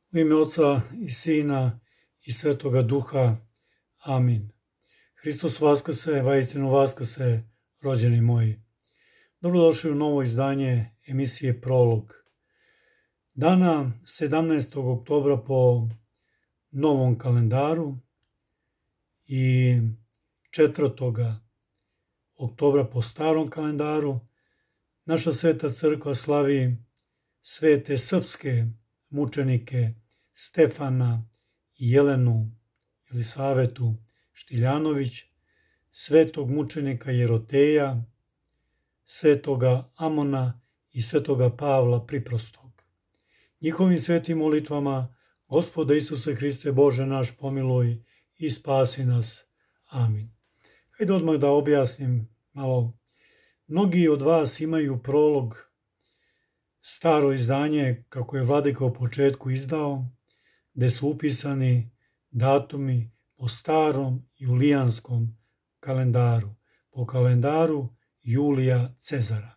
U ime Oca i Sina i Svetoga Duha. Amin. Hristos vaskrse, vaistinu vaskrse, rođeni moji. Dobrodošli u novo izdanje emisije Prolog. Dana 17. oktobra po novom kalendaru i 4. oktobra po starom kalendaru naša Sveta Crkva slavi svete srpske mučenike Stefana i Jelenu ili Savetu Štiljanović, svetog mučenika Jeroteja, svetoga Amona i svetoga Pavla Priprostog. Njihovim svetim molitvama Gospode Isuse Hriste Bože naš, pomiluj i spasi nas. Amin. Hajde odmah da objasnim malo. Mnogi od vas imaju prolog, staro izdanje kako je Vladika u početku izdao, gde su upisani datumi po starom julijanskom kalendaru, po kalendaru Julija Cezara.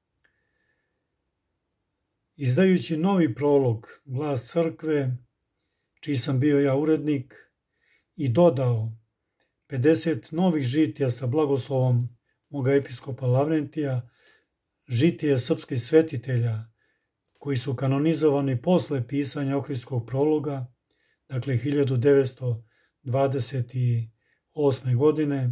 Izdajući novi prolog, Glas crkve, čiji sam bio ja urednik, i dodao 50 novih žitija sa blagoslovom moga episkopa Lavrentija, žitije srpskih svetitelja koji su kanonizovani posle pisanja Ohridskog prologa, dakle 1928. godine.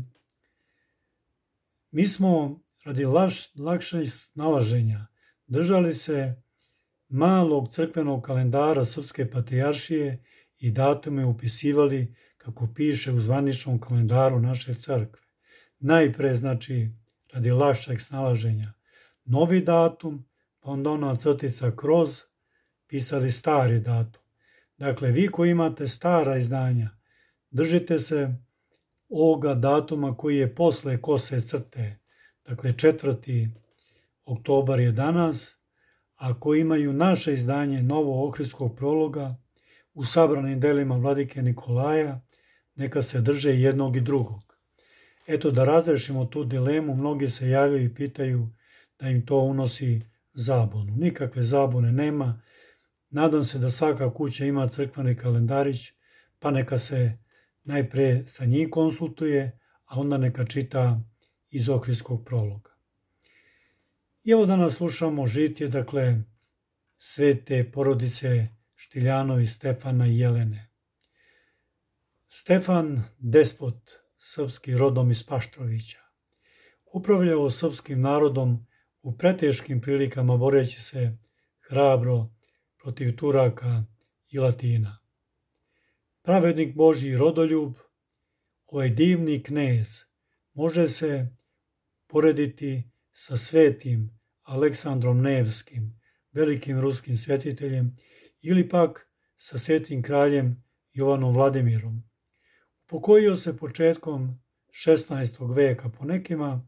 Mi smo radi lakšeg snalaženja držali se malog crkvenog kalendara Srpske patrijaršije i datume upisivali kako piše u zvaničnom kalendaru naše crkve. Najpre, znači, radi lakšeg snalaženja, novi datum, pa onda ona crtica kroz, pisali stari datum. Dakle, vi koji imate stara izdanja, držite se ovoga datuma koji je posle kose crte. Dakle, 4. oktobar je danas, a koji imaju naše izdanje novo Ohridskog prologa u sabranim delima Vladike Nikolaja, neka se drže jednog i drugog. Eto, da razrešimo tu dilemu, mnogi se javljaju i pitaju da im to unosi zabunu. Nikakve zabune nema. Nadam se da svaka kuća ima crkveni kalendarić, pa neka se najpre sa njim konsultuje, a onda neka čita iz Ohridskog prologa. I evo danas slušamo žitije, dakle, svete porodice Štiljanović, Stefana i Jelene. Stefan, despot srpski, rodom iz Paštrovića, upravljao srpskim narodom u preteškim prilikama, boreći se hrabro protiv Turaka i Latina. Pravednik Božji i rodoljub, ovaj divni knez može se porediti sa svetim Aleksandrom Nevskim, velikim ruskim svetiteljem, ili pak sa svetim kraljem Jovanom Vladimirom. Upokojio se početkom 16. veka, po nekima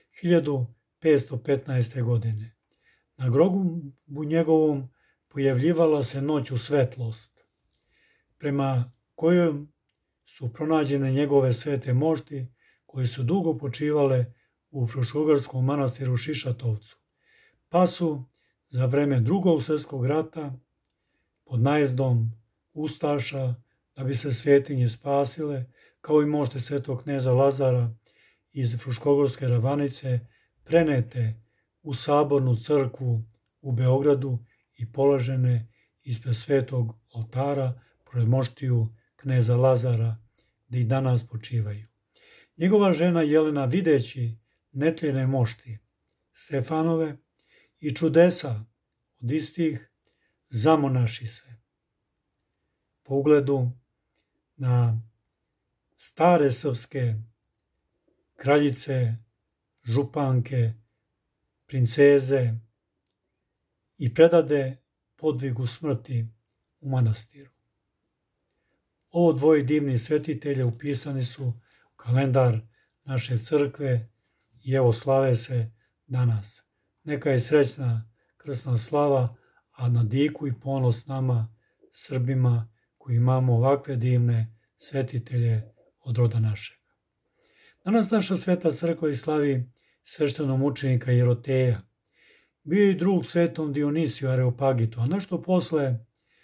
1515. godine. Na grobu njegovom pojavljivala se noću svetlost, prema kojoj su pronađene njegove svete mošti, koje su dugo počivale u Fruškogorskom manastiru Šišatovcu, pa su za vreme Drugog svjetskog rata pod najezdom ustaša, da bi se svetinje spasile, kao i mošte svetog kneza Lazara iz Fruškogorske ravanice, prenete u sabornu crkvu u Beogradu i položene ispred svetog oltara pored moštiju kneza Lazara, gdje i danas počivaju. Njegova žena Jelena, videći netljene mošti Stefanove i čudesa od istih, zamonaši se. Po ugledu na stare srpske kraljice, županke, princeze i predade podvigu smrti u manastiru. Ovo dvoje divnih svetitelja upisani su u kalendar naše crkve i evo slave se danas. Neka je srećna krsna slava, a na diku i ponos nama, Srbima, koji imamo ovakve divne svetitelje od roda našeg. Danas naša sveta crkva i slavi sveštenog mučenika Jeroteja. Bio je i drug svetom Dionisiju Areopagitu, a nešto posle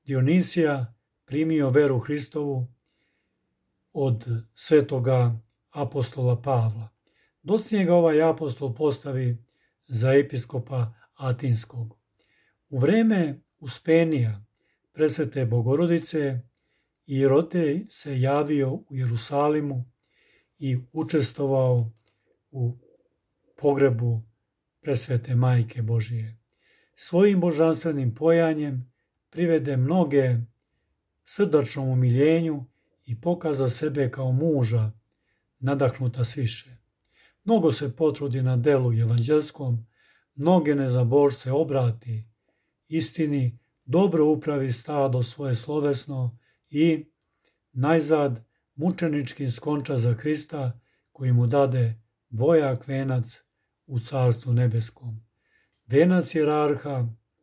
Dionisija primio veru Hristovu od svetoga apostola Pavla. Dosljednje ga ovaj apostol postavi za episkopa Atinskog. U vreme Uspenija, presvete Bogorodice, Ierotej se javio u Jerusalimu i učestvovao u pogrebu presvete Majke Božije. Svojim božanstvenim pojanjem privede mnoge srdačnom umiljenju i pokaza sebe kao muža nadahnuta sviše. Mnogo se potrudi na delu evanđelskom, mnoge nezabožce obrati istini, dobro upravi stado svoje slovesno i najzad mučenički skonča za Hrista koji mu dade dvojak venac u carstvu nebeskom. Venac jerarha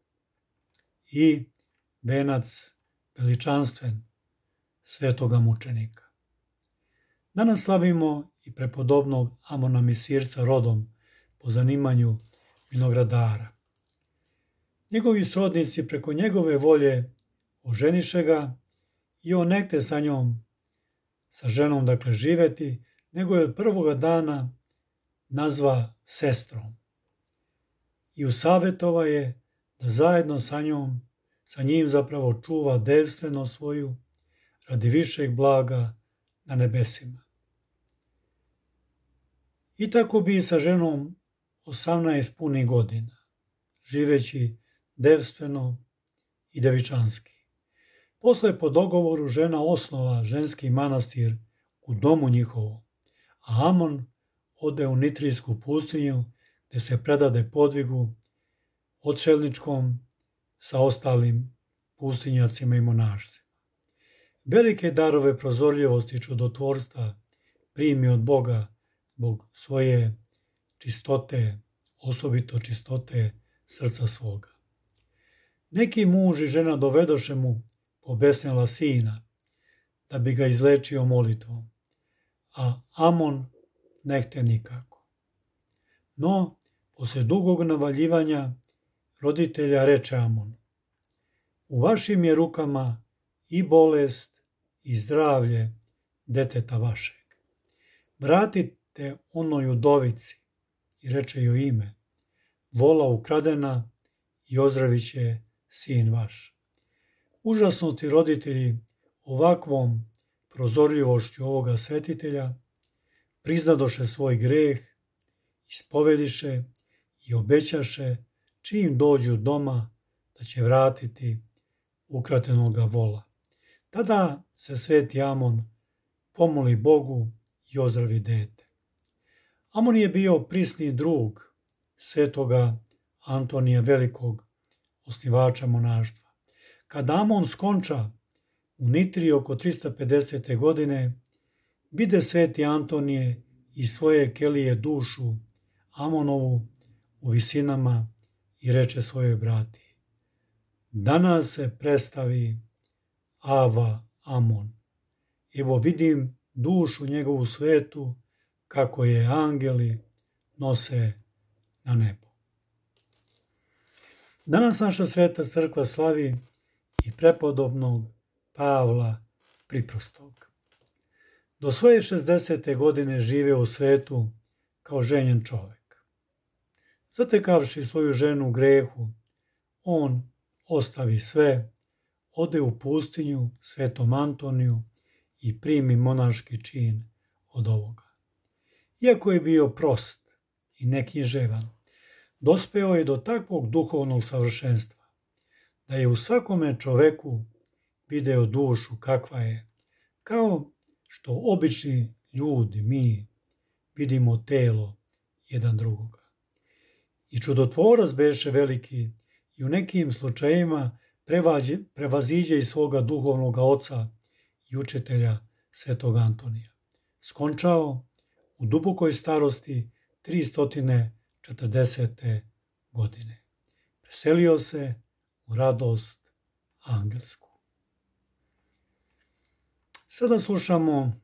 i venac veličanstven svetoga mučenika. Danas slavimo i prepodobnog Amona Misirca rodom po zanimanju vinogradara. Njegovi srodnici preko njegove volje oženiše ga i on nekte sa njom, sa ženom dakle živeti, nego je od prvoga dana nazva sestrom. I usavjetova je da zajedno sa njim zapravo čuva devstvenost svoju radi višeg blaga na nebesima. I tako bi sa ženom 18 punih godina, živeći devstveno i devičanski. Posle po dogovoru žena osnova ženski manastir u domu njihovom, a Amon ode u Nitrijsku pustinju gdje se predade podvigu odšelničkom sa ostalim pustinjacima i monašcima. Velike darove prozorljivosti i čudotvorstva primi od Boga zbog svoje čistote, osobito čistote srca svoga. Neki muž i žena dovedoše mu pobesnjela sina da bi ga izlečio molitvom, a Amon ne hte nikako. No, posle dugog navaljivanja roditelja reče Amon: u vašim je rukama i bolest i zdravlje deteta vašeg. Vratite onoj udovici i reče joj ime, vola ukradena i ozdravit će sin vaš. Užasnuti roditelji ovakvom prozorljivošću ovoga svetitelja priznadoše svoj greh, ispovediše i obećaše čim dođu doma da će vratiti ukradenoga vola. Tada se sveti Amon pomoli Bogu i ozdravi dete. Amon je bio prisni drug svetoga Antonija Velikog, osnivača monaštva. Kada Amon skonča u Nitriji oko 350. godine, vide sveti Antonije iz svoje kelije dušu Amonovu u visinama i reče svojoj brati: danas se predstavi Ava Amon. Evo vidim dušu njegovu svetu kako je angeli nose na nebo. Danas naša sveta crkva slavi i prepodobnog Pavla Priprostog. Do svoje 60. godine žive u svetu kao ženjen čovek. Zatekavši svoju ženu u grehu, on ostavi sve, ode u pustinju svetom Antoniju i primi monaški čin od ovoga. Iako je bio prost i neknjiževan, dospeo je do takvog duhovnog savršenstva da je u svakome čoveku video dušu kakva je, kao što obični ljudi, mi, vidimo telo jedan drugoga. I čudotvorac beše veliki i u nekim slučajevima prevaziđe i svoga duhovnog oca i učitelja svetog Antonija. Skončao u dubokoj starosti 340. godine. Preselio se u radost angelsku. Sada slušamo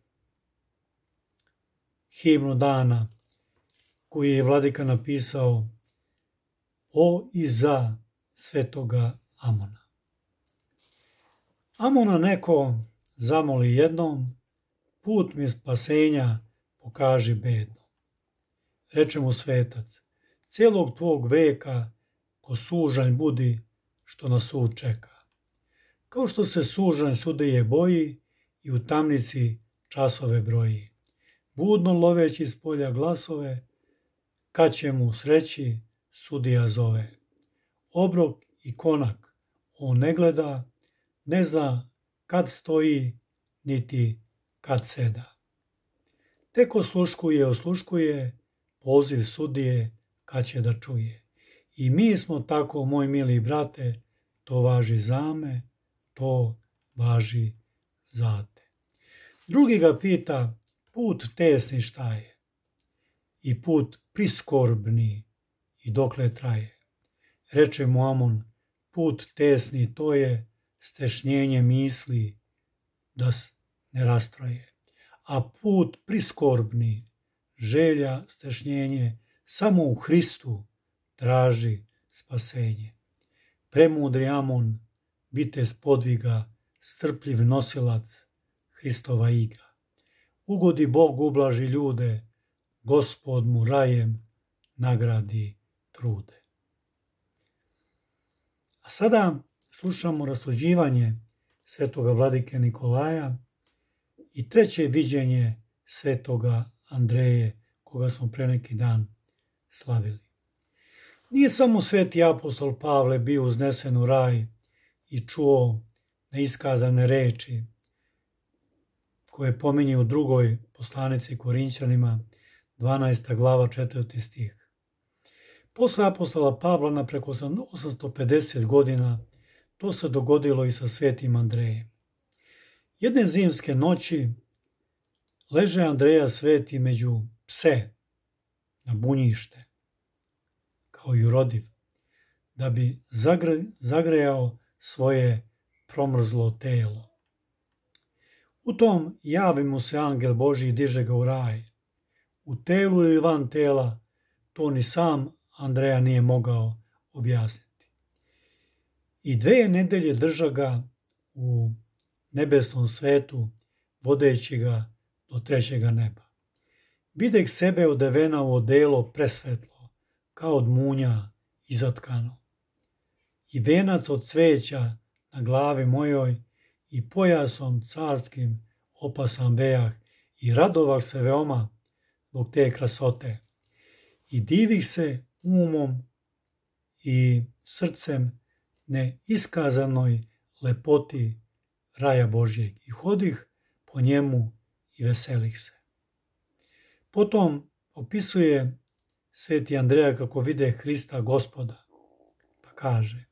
himnu dana koju je vladika napisao o i za svetoga Amona. Amona neko zamoli jednom, put mi spasenja pokaži bedno. Reče mu svetac, cijelog tvog veka ko sužanj budi što na sud čeka. Kao što se sužanj sudije boji i u tamnici časove broji, budno loveći s polja glasove, kad će mu sreći sudija zove. Obrok i konak on ne gleda, ne zna kad stoji, niti kad seda. Tek osluškuje poziv sudije kad će da čuje. I mi smo tako, moj mili brate, to važi za me, to važi za te. Drugi ga pita, put tesni šta je? I put priskorbni i dokle traje? Reče mu Amon, put tesni to je stešnjenje misli da ne rastroje. A put priskorbni, želja, stešnjenje, samo u Hristu traži spasenje. Premudri Amon, vitez podviga, strpljiv nosilac Hristova iga. Ugodi Bog ublaži ljude, Gospod mu rajem nagradi trude. A sada slušamo rasuđivanje svetoga vladike Nikolaja i treće viđenje svetoga Andreje, koga smo pre neki dan slavili. Nije samo sveti apostol Pavle bio uznesen u raj i čuo neiskazane reči koje pominje u drugoj poslanici Korinćanima, 12. glava 4. stih. Posle apostola Pavla na preko 850 godina to se dogodilo i sa svetim Andrejem. Jedne zimske noći leže Andreja sveti među pse na bunjište, kao jurodiv, da bi zagrejao svoje promrzlo telo. U tom javi mu se angel Božji i diže ga u raj. U telu ili van tela, to ni sam Andreja nije mogao objasniti. I 2 nedelje drža ga u nebesnom svetu, vodeći ga do 3. neba. Videh sebe odevena u odelo presvetlo, kao od munja izatkano. I venac od cveća na glavi mojoj i pojasom carskim opasan bejah i radovah se veoma zbog te krasote. I divih se umom i srcem neiskazanoj lepoti raja Božjeg i hodih po njemu i veselih se. Potom opisuje sveti Andreja kako vide Hrista Gospoda, pa kaže: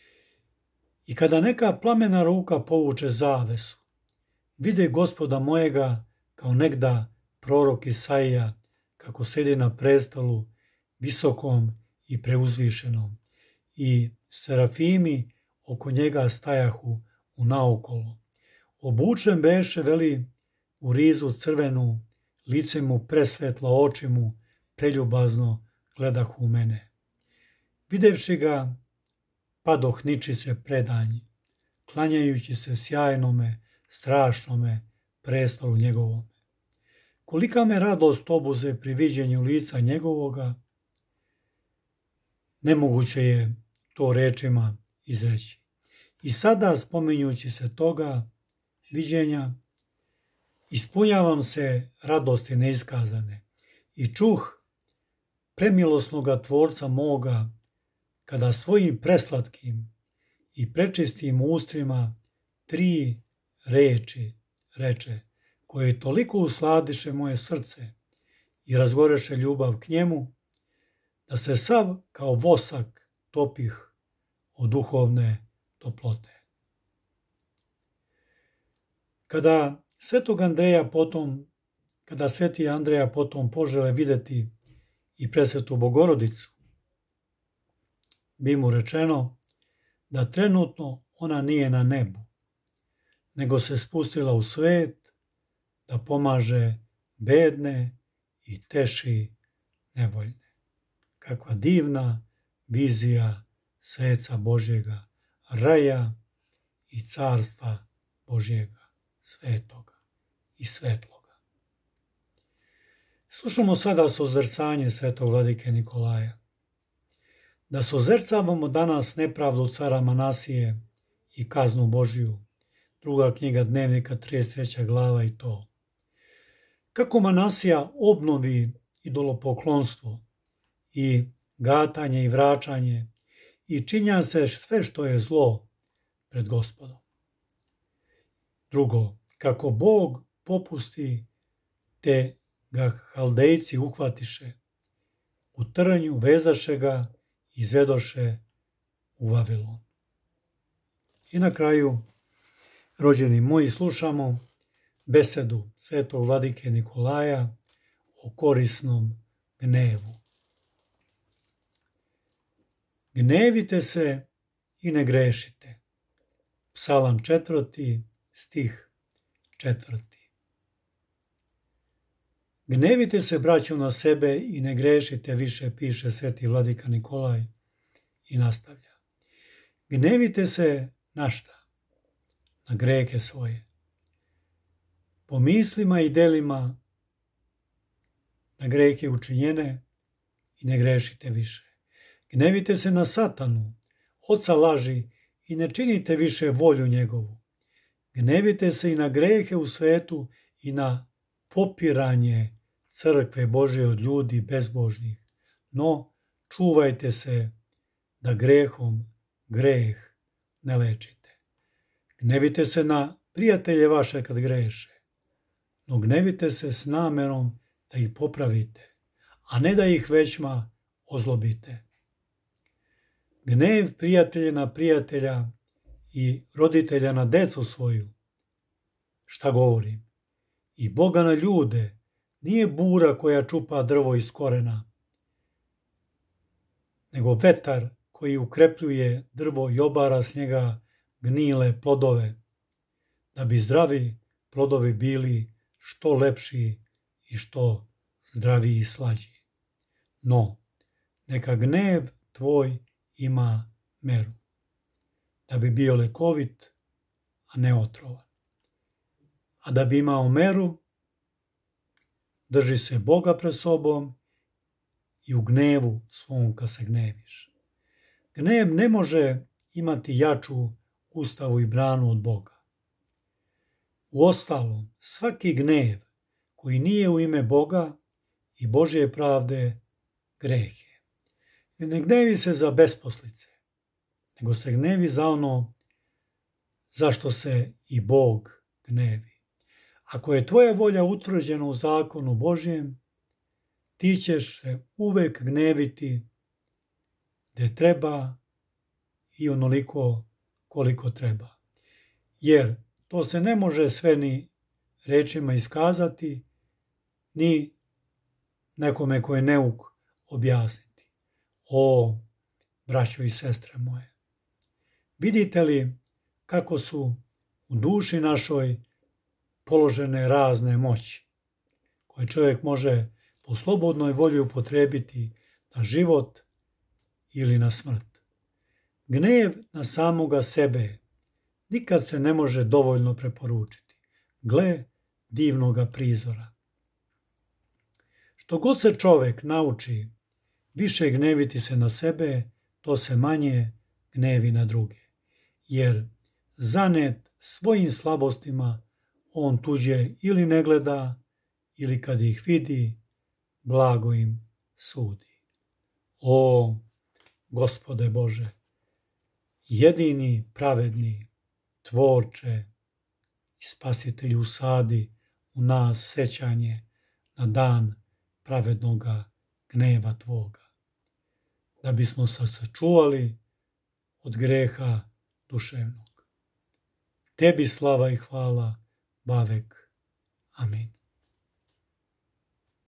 I kada neka plamena ruka povuče zavesu, vide Gospoda mojega kao negda prorok Isaija, kako sedi na prestolu visokom i preuzvišenom, i serafimi oko njega stajahu u naokolo. Obučen beše, veli, u rizu crvenu, lice mu presvetlo, oči mu preljubazno gledahu u mene. Videvši ga, padoh ničice predanji, klanjajući se sjajnome, strašnome prestolu njegovom. Kolika me radost obuze pri viđenju lica njegovoga, nemoguće je to rečima izreći. I sada, spominjući se toga viđenja, ispunjavam se radosti neiskazane i čuh premilosnoga Tvorca moga, kada svojim preslatkim i prečistim ustima 3 reči reče, koje toliko usladiše moje srce i razgoreše ljubav k njemu, da se sav kao vosak topih od duhovne toplote. Kada sveti Andreja potom požele videti i presvetu Bogorodicu, bi mu rečeno da trenutno ona nije na nebu, nego se spustila u svet da pomaže bedne i teši nevoljne. Kakva divna vizija sveca Božjega, raja i carstva Božjega, svetoga i svetloga. Slušamo sada sozrcanje svetog vladike Nikolaja. Da sozrcavamo danas nepravdu cara Manasije i kaznu Božju. 2. knjiga Dnevnika, 33. glava i to. Kako Manasija obnovi idolopoklonstvo i gatanje i vraćanje i činja se sve što je zlo pred Gospodom. Drugo, kako Bog popusti te ga Haldejci uhvatiše, u trnju vezaše ga i izvedoše u Vavilon. I na kraju, rođeni moji, slušamo besedu svetog vladike Nikolaja o korisnom gnevu. Gnevite se i ne grešite. Psalam 4. stih 4. Gnevite se, braćo, na sebe i ne grešite više, piše sveti vladika Nikolaj i nastavlja. Gnevite se na šta? Na grehe svoje. Po mislima i delima na grehe učinjene i ne grešite više. Gnevite se na Satanu, oca laži, i ne činite više volju njegovu. Gnevite se i na grehe u svetu i na popiranje crkve Božje od ljudi bezbožnih. No, čuvajte se da grehom greh ne lečite. Gnevite se na prijatelje vaše kad greše, no gnevite se s namerom da ih popravite, a ne da ih većma ozlobite. Gnev prijatelja na prijatelja i roditelja na decu svoju. Šta govorim? I Boga na ljude nije bura koja čupa drvo iz korena, nego vetar koji ukrepljuje drvo i obara s njega gnile plodove, da bi zdravi plodovi bili što lepši i što zdraviji i slađi. No, neka gnev tvoj ima meru, da bi bio lekovit, a ne otrovan. A da bi imao meru, drži se Boga pred sobom i u gnevu svom kad se gneviš. Gnev ne može imati jaču ustavu i branu od Boga. Uostalom, svaki gnev koji nije u ime Boga i Božje pravde greh je. Ne gnevi se za besposlice, nego se gnevi za ono zašto se i Bog gnevi. Ako je tvoja volja utvrđena u zakonu Božjem, ti ćeš se uvek gneviti gde treba i onoliko koliko treba. Jer to se ne može sve ni rečima iskazati, ni nekome ko je neuk objasniti. O, braćo i sestre moje, vidite li kako su u duši našoj položene razne moći, koje čovjek može po slobodnoj volji upotrebiti na život ili na smrt. Gnev na samoga sebe nikad se ne može dovoljno preporučiti. Gle divnoga prizora. Što god se čovjek nauči više gneviti se na sebe, to se manje gnevi na druge. Jer zanet svojim slabostima on tuđe ili ne gleda, ili kad ih vidi, blago im sudi. O, Gospode Bože, jedini pravedni tvorče i spasitelju, usadi u nas sećanje na dan pravednoga gneva Tvoga, da bismo se sačuvali od greha duševnog. Tebi slava i hvala, bavek. Amin.